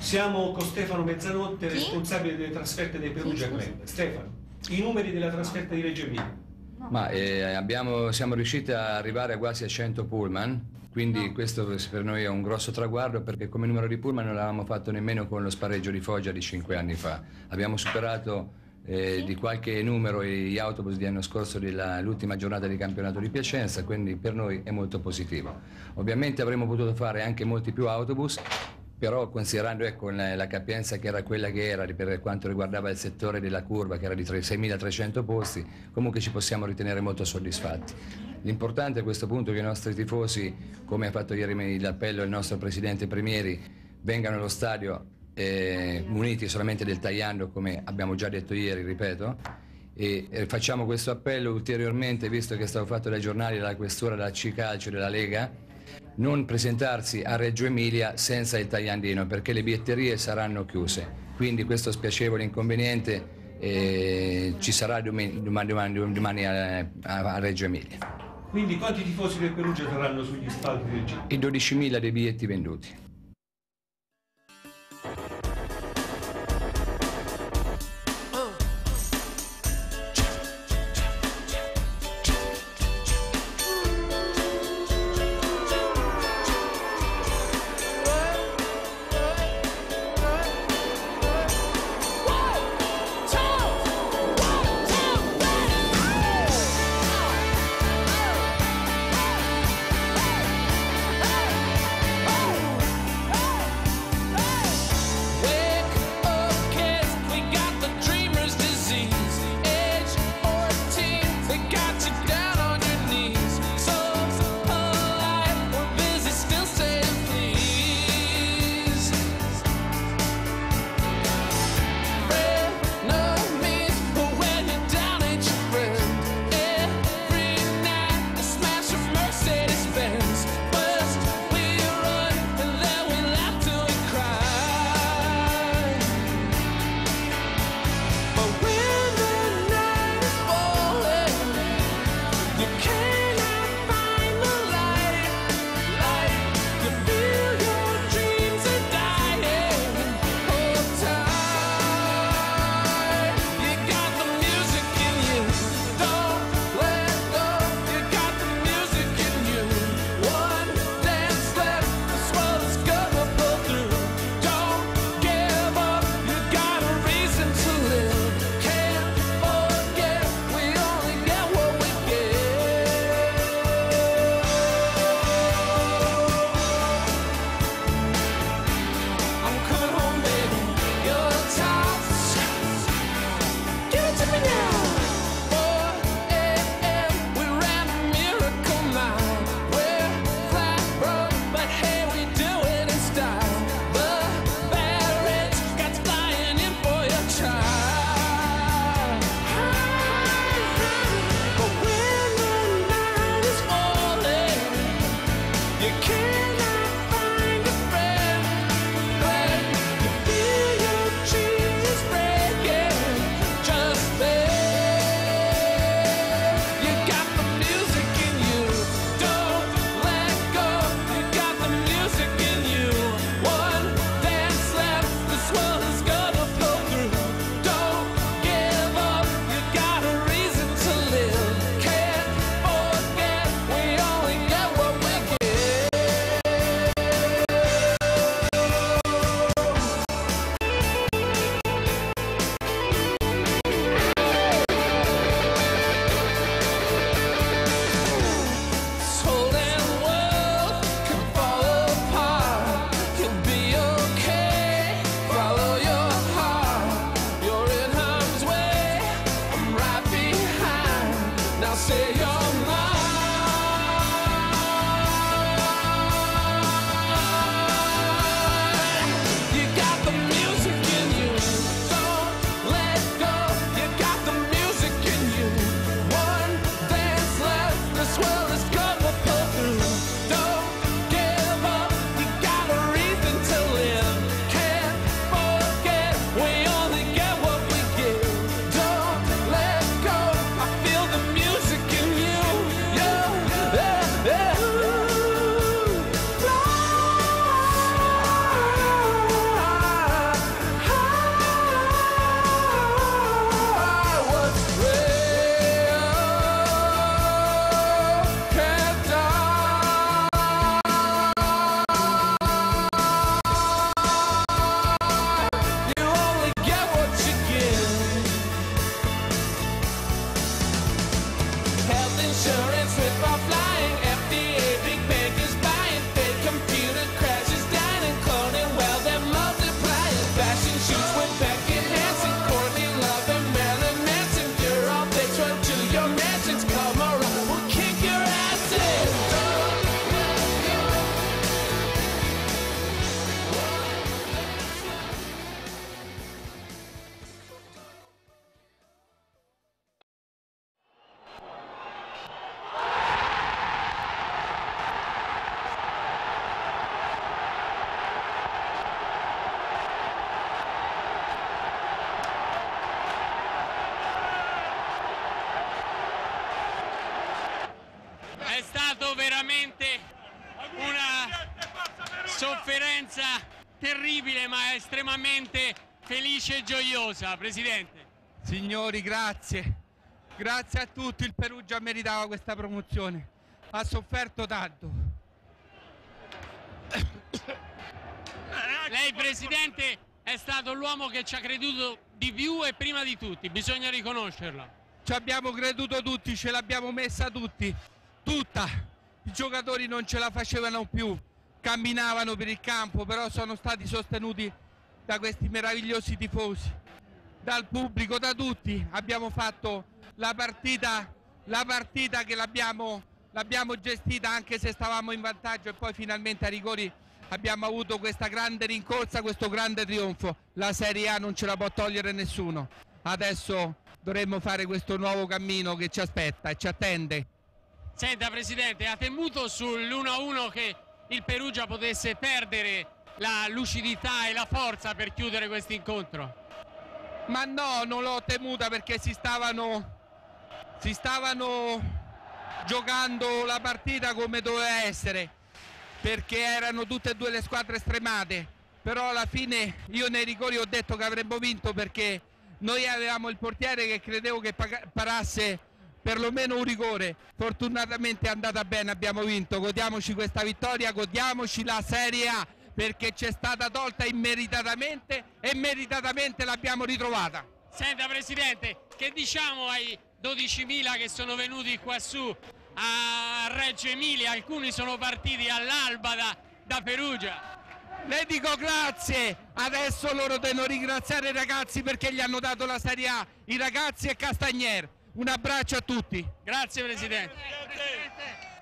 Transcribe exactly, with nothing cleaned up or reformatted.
Siamo con Stefano Mezzanotte, Chi? responsabile delle trasferte dei Perugia Chi, Club. Stefano, i numeri della trasferta di Reggio Emilia. Ma eh, abbiamo, siamo riusciti ad arrivare quasi a cento pullman, quindi No. questo per noi è un grosso traguardo, perché come numero di pullman non l'avevamo fatto nemmeno con lo spareggio di Foggia di cinque anni fa. Abbiamo superato eh, Sì. di qualche numero gli autobus di anno scorso dell'ultima giornata di campionato di Piacenza, quindi per noi è molto positivo. Ovviamente avremmo potuto fare anche molti più autobus, però considerando ecco, la, la capienza che era quella che era per quanto riguardava il settore della curva, che era di seimilatrecento posti, comunque ci possiamo ritenere molto soddisfatti. L'importante a questo punto è che i nostri tifosi, come ha fatto ieri l'appello il nostro presidente Premieri, vengano allo stadio eh, muniti solamente del tagliando, come abbiamo già detto ieri, ripeto, e, e facciamo questo appello ulteriormente, visto che è stato fatto dai giornali, dalla questura, dalla C Calcio, della Lega, non presentarsi a Reggio Emilia senza il tagliandino, perché le biglietterie saranno chiuse. Quindi questo spiacevole inconveniente eh, ci sarà domani, domani, domani a, a Reggio Emilia. Quindi quanti tifosi del Perugia saranno sugli spalti del G? I dodicimila dei biglietti venduti. È stato veramente una sofferenza terribile, ma estremamente felice e gioiosa, Presidente. Signori, grazie. Grazie a tutti, il Perugia meritava questa promozione. Ha sofferto tanto. Lei, Presidente, è stato l'uomo che ci ha creduto di più e prima di tutti, bisogna riconoscerlo. Ci abbiamo creduto tutti, ce l'abbiamo messa tutti, tutta. I giocatori non ce la facevano più, camminavano per il campo, però sono stati sostenuti da questi meravigliosi tifosi, dal pubblico, da tutti. Abbiamo fatto la partita, la partita che l'abbiamo l'abbiamo gestita anche se stavamo in vantaggio, e poi finalmente a rigori abbiamo avuto questa grande rincorsa, questo grande trionfo. La Serie A non ce la può togliere nessuno. Adesso dovremmo fare questo nuovo cammino che ci aspetta e ci attende. Senta, Presidente, ha temuto sull'uno a uno che il Perugia potesse perdere la lucidità e la forza per chiudere questo incontro? Ma no, non l'ho temuta, perché si stavano, si stavano giocando la partita come doveva essere, perché erano tutte e due le squadre stremate. Però alla fine io nei rigori ho detto che avremmo vinto, perché noi avevamo il portiere che credevo che parasse perlomeno un rigore. Fortunatamente è andata bene, abbiamo vinto. Godiamoci questa vittoria, godiamoci la Serie A, perché ci è stata tolta immeritatamente e meritatamente l'abbiamo ritrovata. Senta, Presidente, che diciamo ai dodicimila che sono venuti qua su a Reggio Emilia? Alcuni sono partiti all'alba da, da Perugia. Le dico grazie, adesso loro devono ringraziare i ragazzi perché gli hanno dato la Serie A, i ragazzi e Castagnier. Un abbraccio a tutti. Grazie, Presidente.